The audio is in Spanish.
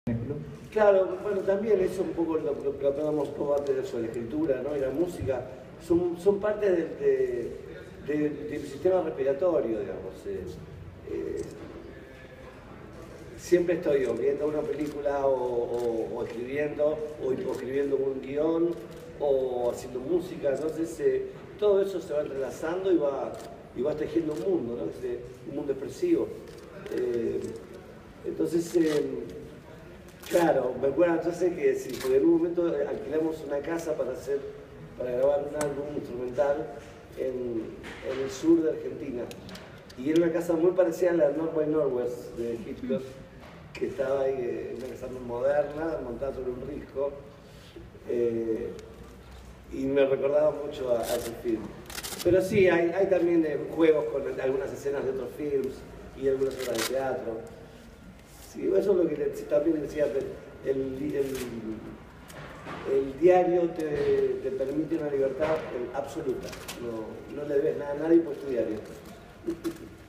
Claro, bueno, también eso un poco lo que hablamos todo antes de eso, la escritura, ¿no? Y la música, son parte del sistema respiratorio, digamos. Siempre estoy viendo una película o escribiendo, o escribiendo un guión, o haciendo música, entonces todo eso se va entrelazando y va tejiendo un mundo, ¿no? Un mundo expresivo. Entonces, claro, me acuerdo entonces que sí, porque en un momento alquilamos una casa para grabar un álbum instrumental en el sur de Argentina. Y era una casa muy parecida a la North by Northwest de Hitchcock, que estaba ahí, una casa muy moderna, montada sobre un risco. Y me recordaba mucho a ese film. Pero sí, hay también juegos con algunas escenas de otros films y algunas obras de teatro. Sí, eso es lo que también decía, el diario te permite una libertad absoluta. No le debes nada a nadie por tu diario.